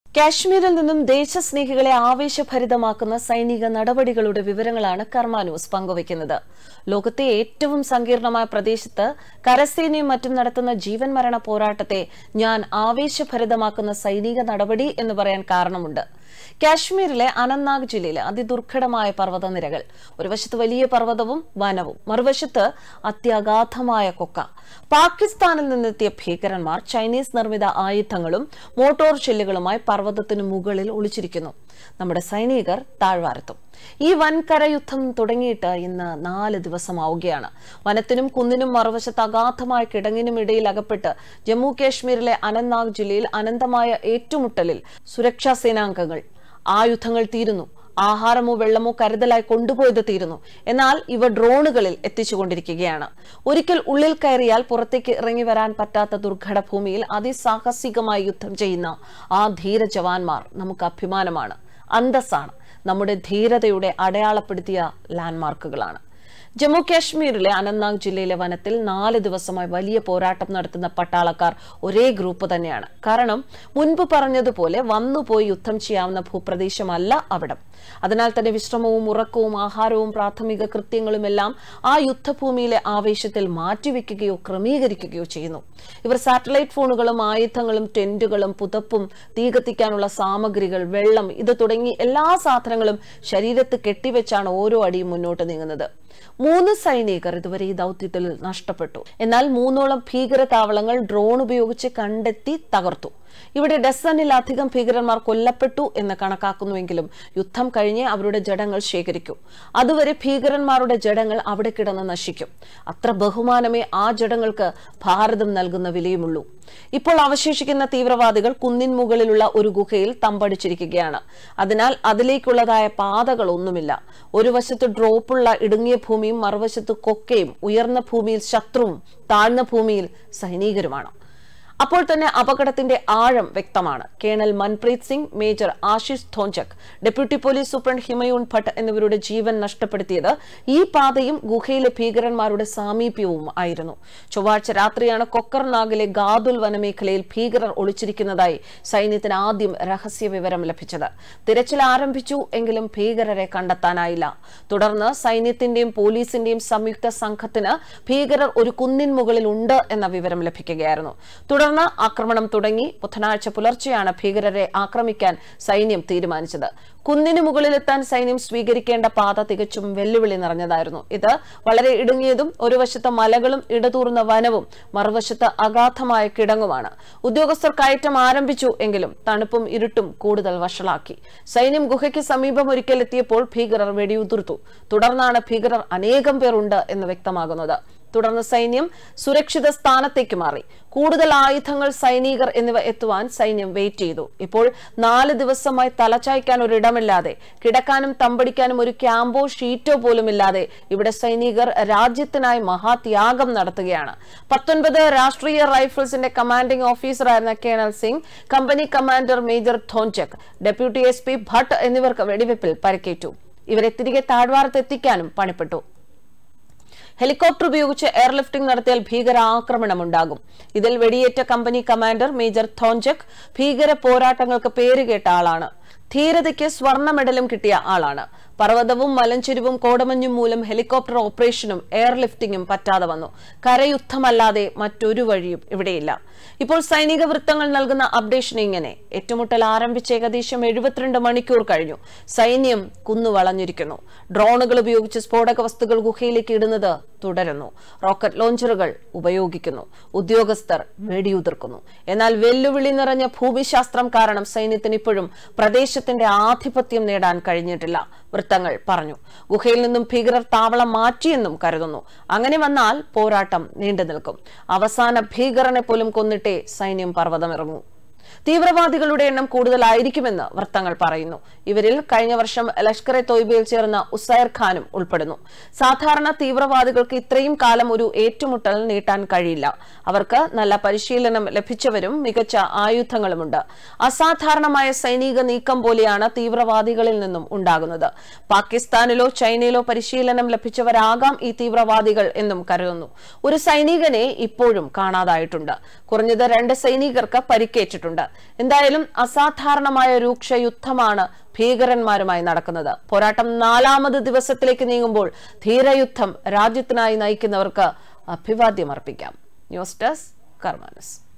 കാശ്മീരിൽ നിന്നും ദേശസ്നേഹികളെ ആവേശഭരിതമാക്കുന്ന സൈനിക നടപടികളുടെ വിവരങ്ങളാണ് കർമ്മ ന്യൂസ് പങ്കുവയ്ക്കുന്നത്. ലോകത്തെ ഏറ്റവും സങ്കീർണമായ പ്രദേശത്ത് കരസേനയും മറ്റും നടത്തുന്ന ജീവൻ മരണ പോരാട്ടത്തെ ഞാൻ ആവേശഭരിതമാക്കുന്ന സൈനിക നടപടി എന്ന് പറയാൻ കാരണമുണ്ട്. കാശ്മീരിലെ അനന്ത്നാഗ് ജില്ലയിലെ അതിദുർഘടമായ പർവ്വതനിരകൾ, ഒരു വശത്ത് വലിയ പർവ്വതവും വനവും, മറുവശത്ത് അത്യഗാധമായ കൊക്ക. പാകിസ്ഥാനിൽ നിന്നെത്തിയ ഭീകരന്മാർ ചൈനീസ് നിർമ്മിത ആയുധങ്ങളും മോട്ടോർ ഷെല്ലുകളുമായി പർവ്വതത്തിനു മുകളിൽ ഒളിച്ചിരിക്കുന്നു. നമ്മുടെ സൈനികർ താഴ്വാരത്തും. ഈ വൻകര യുദ്ധം തുടങ്ങിയിട്ട് ഇന്ന് 4 ദിവസമാവുകയാണ്. വനത്തിനും കുന്നിനും മറുവശത്ത് അഗാധമായ കിടങ്ങിനും ഇടയിൽ അകപ്പെട്ട് ജമ്മു കാശ്മീരിലെ അനന്ത്നാഗ് ജില്ലയിൽ അനന്തമായ ഏറ്റുമുട്ടലിൽ സുരക്ഷാ സേനാംഗങ്ങൾ. ആയുധങ്ങൾ തീരുന്നു, ആഹാരമോ വെള്ളമോ കരുതലായി കൊണ്ടുപോയത് തീരുന്നു. എന്നാൽ ഇവ ഡ്രോണുകളിൽ എത്തിച്ചുകൊണ്ടിരിക്കുകയാണ്. ഒരിക്കൽ ഉള്ളിൽ കയറിയാൽ പുറത്തേക്ക് ഇറങ്ങി വരാൻ പറ്റാത്ത ദുർഘട ഭൂമിയിൽ അതിസാഹസികമായി യുദ്ധം ചെയ്യുന്ന ആ ധീര ജവാന്മാർ നമുക്ക് അഭിമാനമാണ്, അന്തസ്സാണ്, നമ്മുടെ ധീരതയുടെ അടയാളപ്പെടുത്തിയ ലാൻഡ്മാർക്കുകളാണ്. ജമ്മു കാശ്മീരിലെ അനന്ത്നാഗ് ജില്ലയിലെ വനത്തിൽ 4 ദിവസമായി വലിയ പോരാട്ടം നടത്തുന്ന പട്ടാളക്കാർ ഒരേ ഗ്രൂപ്പ് തന്നെയാണ്. കാരണം മുൻപ് പറഞ്ഞതുപോലെ വന്നുപോയി യുദ്ധം ചെയ്യാവുന്ന ഭൂപ്രദേശമല്ല അവിടം. അതിനാൽ തന്നെ വിശ്രമവും ഉറക്കവും ആഹാരവും പ്രാഥമിക കൃത്യങ്ങളുമെല്ലാം ആ യുദ്ധഭൂമിയിലെ ആവേശത്തിൽ മാറ്റിവെക്കുകയോ ക്രമീകരിക്കുകയോ ചെയ്യുന്നു. ഇവർ സാറ്റലൈറ്റ് ഫോണുകളും ആയുധങ്ങളും ടെന്റുകളും പുതപ്പും തീ കത്തിക്കാനുള്ള സാമഗ്രികൾ, വെള്ളം, ഇത് തുടങ്ങി എല്ലാ സാധനങ്ങളും ശരീരത്ത് കെട്ടിവെച്ചാണ് ഓരോ അടിയും മുന്നോട്ട് നീങ്ങുന്നത്. 3 സൈനികർ ഇതുവരെ ഈ ദൌത്യത്തിൽ നഷ്ടപ്പെട്ടു. എന്നാൽ 3ഓളം ഭീകര താവളങ്ങൾ ഡ്രോൺ ഉപയോഗിച്ച് കണ്ടെത്തി തകർത്തു. ഇവിടെ ഡസനിലധികം ഭീകരന്മാർ കൊല്ലപ്പെട്ടു എന്ന് കണക്കാക്കുന്നുവെങ്കിലും യുദ്ധം കഴിഞ്ഞ് അവരുടെ ജഡങ്ങൾ ശേഖരിക്കും. അതുവരെ ഭീകരന്മാരുടെ ജഡങ്ങൾ അവിടെ കിടന്ന് നശിക്കും. അത്ര ബഹുമാനമേ ആ ജഡങ്ങൾക്ക് ഭാരതം നൽകുന്ന വിലയുമുള്ളൂ. ഇപ്പോൾ അവശേഷിക്കുന്ന തീവ്രവാദികൾ കുന്നിൻ മുകളിലുള്ള ഒരു ഗുഹയിൽ തമ്പടിച്ചിരിക്കുകയാണ്. അതിനാൽ അതിലേക്കുള്ളതായ പാതകളൊന്നുമില്ല. ഒരു വശത്ത് ഡ്രോപ്പുള്ള ഇടുങ്ങിയ ഭൂമിയും മറുവശത്ത് കൊക്കയും, ഉയർന്ന ഭൂമിയിൽ ശത്രുവും താഴ്ന്ന ഭൂമിയിൽ സൈനികരുമാണ്. അപ്പോൾ തന്നെ അപകടത്തിന്റെ ആഴം വ്യക്തമാണ്. Colonel Manpreet Singh, major Ashish Dhonchak, deputy police superintendent Humayun Bhat എന്നിവരുടെ ജീവൻ നഷ്ടപ്പെടുത്തിയത് ഈ പാതയും ഗുഹയിലെ ഭീകരന്മാരുടെ സാമീപ്യവും ആയിരുന്നു. ചൊവ്വാഴ്ച രാത്രിയാണ് കൊക്കർനാഗിലെ ഗാദുൽ വനമേഖലയിൽ ഭീകരർ ഒളിച്ചിരിക്കുന്നതായി സൈന്യത്തിന് ആദ്യം രഹസ്യ വിവരം ലഭിച്ചത്. തിരച്ചിൽ ആരംഭിച്ചു എങ്കിലും ഭീകരരെ കണ്ടെത്താനായില്ല. തുടർന്ന് സൈന്യത്തിന്റെയും പോലീസിന്റെയും സംയുക്ത സംഘത്തിന് ഭീകരർ ഒരു കുന്നിൻ മുകളിൽ ഉണ്ട് എന്ന വിവരം ലഭിക്കുകയായിരുന്നു. തുടർന്ന് ആക്രമണം തുടങ്ങി. ബുധനാഴ്ച പുലർച്ചെയാണ് ഭീകരരെ ആക്രമിക്കാൻ സൈന്യം തീരുമാനിച്ചത്. കുന്നിന് മുകളിലെത്താൻ സൈന്യം സ്വീകരിക്കേണ്ട പാത തികച്ചും വെല്ലുവിളി നിറഞ്ഞതായിരുന്നു. ഇത് വളരെ ഇടുങ്ങിയതും ഒരു വശത്ത് മലകളും ഇടതൂർന്ന വനവും മറുവശത്ത് അഗാധമായ കിടങ്ങുമാണ്. ഉദ്യോഗസ്ഥർ കയറ്റം ആരംഭിച്ചു എങ്കിലും തണുപ്പും ഇരുട്ടും കൂടുതൽ വഷളാക്കി. സൈന്യം ഗുഹയ്ക്ക് സമീപം ഒരിക്കൽ എത്തിയപ്പോൾ ഭീകരർ വെടിയുതിർത്തു. തുടർന്നാണ് ഭീകരർ അനേകം പേർ ഉണ്ട് എന്ന് വ്യക്തമാകുന്നത്. തുടർന്ന് സൈന്യം സുരക്ഷിത സ്ഥാനത്തേക്ക് മാറി. കൂടുതൽ ആയുധങ്ങൾ, സൈനികർ എന്നിവ എത്തുവാൻ സൈന്യം വെയിറ്റ് ചെയ്തു. ഇപ്പോൾ 4 ദിവസമായി തലചായ്ക്കാൻ ഒരിടമില്ലാതെ, കിടക്കാനും തമ്പടിക്കാനും ഒരു ക്യാമ്പോ ഷീറ്റോ പോലുമില്ലാതെ ഇവിടെ സൈനികർ രാജ്യത്തിനായി മഹാത്യാഗം നടത്തുകയാണ്. 19 രാഷ്ട്രീയ റൈഫിൾസിന്റെ കമാൻഡിംഗ് ഓഫീസറായിരുന്ന colonel Singh, company commander major Dhonchak, deputy SP Bhat എന്നിവർക്ക് വെടിവെപ്പിൽ പരിക്കേറ്റു. ഇവരെ തിരികെ താഴ്വാരത്ത് എത്തിക്കാനും പണിപ്പെട്ടു. ഹെലികോപ്റ്റർ ഉപയോഗിച്ച് എയർലിഫ്റ്റിംഗ് നടത്തിയാൽ ഭീകരാക്രമണമുണ്ടാകും. ഇതിൽ വെടിയേറ്റ കമ്പനി കമാൻഡർ മേജർ ധോഞ്ചക് ഭീകര പോരാട്ടങ്ങൾക്ക് പേരുകേട്ട ആളാണ്. ധീരതയ്ക്ക് സ്വർണ്ണ മെഡലും കിട്ടിയ ആളാണ്. പർവ്വതവും മലഞ്ചെരിവും കോടമഞ്ഞും മൂലം ഹെലികോപ്റ്റർ ഓപ്പറേഷനും എയർലിഫ്റ്റിംഗും പറ്റാതെ വന്നു. കരയുദ്ധമല്ലാതെ മറ്റൊരു വഴിയും ഇവിടെയില്ല. ഇപ്പോൾ സൈനിക വൃത്തങ്ങൾ നൽകുന്ന അപ്ഡേഷൻ ഇങ്ങനെ: ഏറ്റുമുട്ടൽ ആരംഭിച്ച് ഏകദേശം 72 മണിക്കൂർ കഴിഞ്ഞു. സൈന്യം കുന്നുവളഞ്ഞിരിക്കുന്നു. ഡ്രോണുകൾ ഉപയോഗിച്ച് സ്ഫോടക വസ്തുക്കൾ ഗുഹയിലേക്ക് ഇടുന്നത് തുടരുന്നു. റോക്കറ്റ് ലോഞ്ചറുകൾ ഉപയോഗിക്കുന്നു. ഉദ്യോഗസ്ഥർ വെടിയുതിർക്കുന്നു. എന്നാൽ വെല്ലുവിളി നിറഞ്ഞ ഭൂമിശാസ്ത്രം കാരണം സൈന്യത്തിന് ഇപ്പോഴും പ്രദേശത്തിന്റെ ആധിപത്യം നേടാൻ കഴിഞ്ഞിട്ടില്ല. വൃത്തങ്ങൾ പറഞ്ഞു. ഗുഹയിൽ നിന്നും ഭീകരർ താവളം മാറ്റിയെന്നും കരുതുന്നു. അങ്ങനെ വന്നാൽ പോരാട്ടം നീണ്ടു നിൽക്കും. അവസാന ഭീകരനെ പോലും കൊന്നിട്ടേ സൈന്യം പർവ്വതമിറങ്ങൂ. തീവ്രവാദികളുടെ എണ്ണം കൂടുതലായിരിക്കുമെന്ന് വൃത്തങ്ങൾ പറയുന്നു. ഇവരിൽ കഴിഞ്ഞ വർഷം ലഷ്കർ-എ തോയ്ബയിൽ ചേർന്ന ഉസൈർ ഖാനും ഉൾപ്പെടുന്നു. സാധാരണ തീവ്രവാദികൾക്ക് ഇത്രയും കാലം ഒരു ഏറ്റുമുട്ടൽ നീട്ടാൻ കഴിയില്ല. അവർക്ക് നല്ല പരിശീലനം ലഭിച്ചവരും മികച്ച ആയുധങ്ങളുമുണ്ട്. അസാധാരണമായ സൈനിക നീക്കം പോലെയാണ് തീവ്രവാദികളിൽ നിന്നും ഉണ്ടാകുന്നത്. പാകിസ്ഥാനിലോ ചൈനയിലോ പരിശീലനം ലഭിച്ചവരാകാം ഈ തീവ്രവാദികൾ എന്നും കരുതുന്നു. ഒരു സൈനികനെ ഇപ്പോഴും കാണാതായിട്ടുണ്ട്. കുറഞ്ഞത് 2 സൈനികർക്ക് പരിക്കേറ്റിട്ടുണ്ട്. പറയുന്നുണ്ട്. എന്തായാലും അസാധാരണമായ രൂക്ഷ യുദ്ധമാണ് ഭീകരന്മാരുമായി നടക്കുന്നത്. പോരാട്ടം 4ാമത് ദിവസത്തിലേക്ക് നീങ്ങുമ്പോൾ ധീരയുദ്ധം രാജ്യത്തിനായി നയിക്കുന്നവർക്ക് അഭിവാദ്യമർപ്പിക്കാം. News desk കർമാനസ്.